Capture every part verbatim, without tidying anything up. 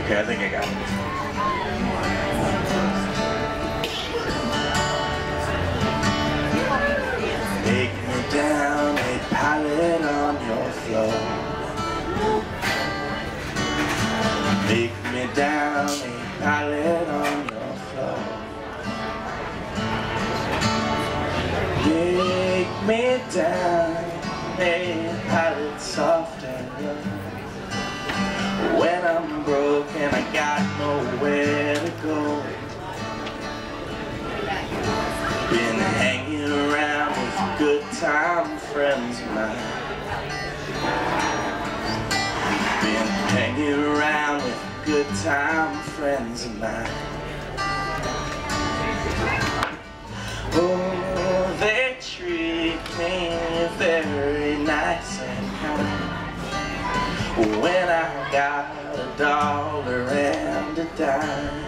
Okay, I think I got it. Take me down a pallet on your floor. Take me down a pallet on your floor. Take me down a pallet soft and young. When I'm broken, I got nowhere to go. Been hanging around with good time friends of mine. Been hanging around with good time friends of mine. Oh, they treat me very nice and kind. When I got a dollar and a dime.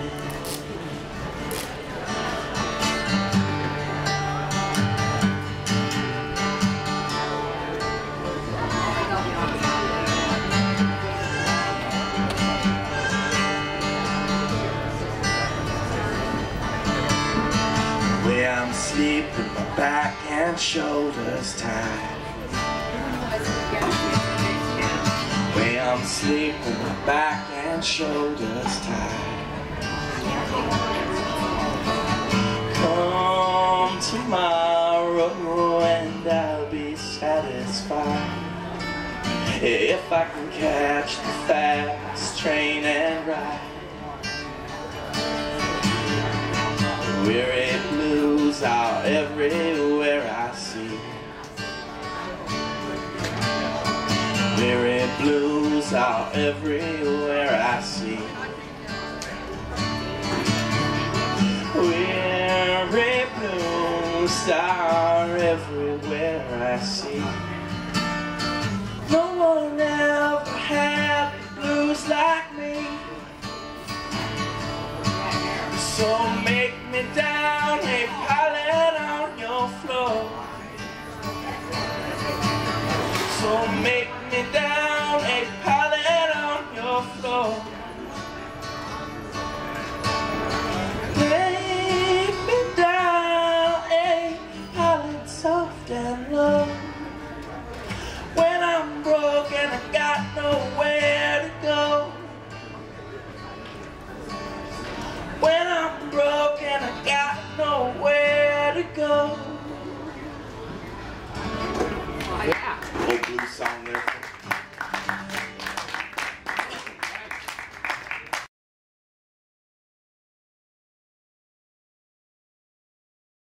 Where I'm sleeping, my back and shoulders tied. Where I'm sleeping, my back and shoulders tied. Come tomorrow and I'll be satisfied if I can catch the fast train and ride. Weary blues are everywhere I see. Weary blues are everywhere I see. Weary blues are everywhere I see. No one ever had blues like me. So make me down a pallet on your floor. So make me down a pallet on your floor. Make me down a pallet soft and low. When I'm broke and I got nowhere to go. When I'm broke and I got nowhere to go. Oh, yeah. Old blues song there.